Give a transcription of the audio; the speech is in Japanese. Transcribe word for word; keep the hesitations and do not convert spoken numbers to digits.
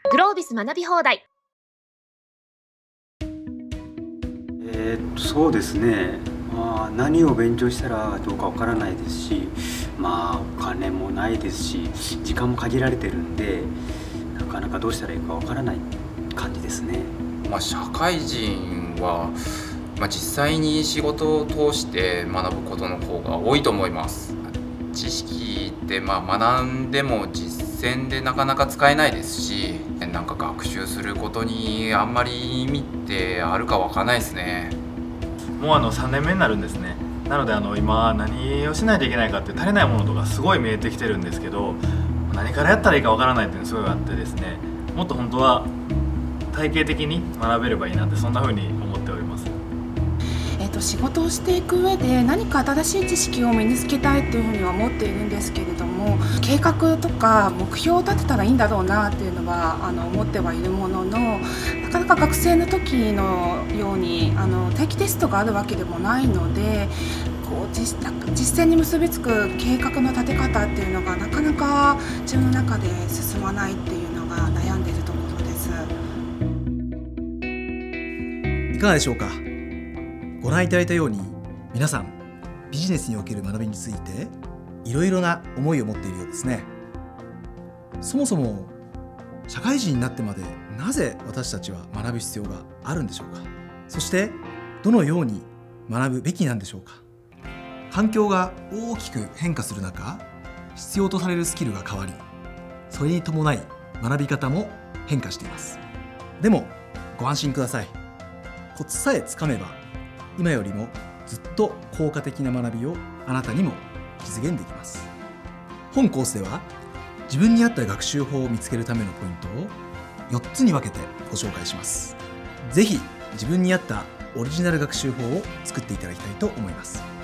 グロービス学び放題。 えーっとそうですね、まあ、何を勉強したらどうかわからないですし、まあお金もないですし、時間も限られてるんで、なかなかどうしたらいいかわからない感じですね。 まあ、社会人は、まあ、実際に仕事を通して学ぶことの方が多いと思います。知識ってまあ学んでも実践でなかなか使えないですし、なんか学習することにあんまり意味ってあるかわかんないですね。 もうあのさんねんめになるんですね。なのであの今何をしないといけないかって足りないものとかすごい見えてきてるんですけど、何からやったらいいかわからないっていうのがすごいあってですね、もっと本当は体系的に学べればいいなって、そんな風に思っております。 えーと、仕事をしていく上で何か新しい知識を身につけたいっていうふうには思っているんですけれども、計画とか目標を立てたらいいんだろうなっていうのはあの思ってはいるものの、なかなか学生の時のようにあの定期テストがあるわけでもないので、こう 実, 実践に結びつく計画の立て方っていうのがなかなか自分の中で進まないっていうのが悩んでいるところです。 いかがでしょうか。ご覧いただいたように、皆さんビジネスにおける学びについていろいろな思いを持っているようですね。そもそも社会人になってまでなぜ私たちは学ぶ必要があるんでしょうか。そしてどのように学ぶべきなんでしょうか。環境が大きく変化する中、必要とされるスキルが変わり、それに伴い学び方も変化しています。でもご安心ください。コツさえつかめば、今よりもずっと効果的な学びをあなたにも実現できます。本コースでは自分に合った学習法を見つけるためのポイントをよっつに分けてご紹介します。ぜひ自分に合ったオリジナル学習法を作っていただきたいと思います。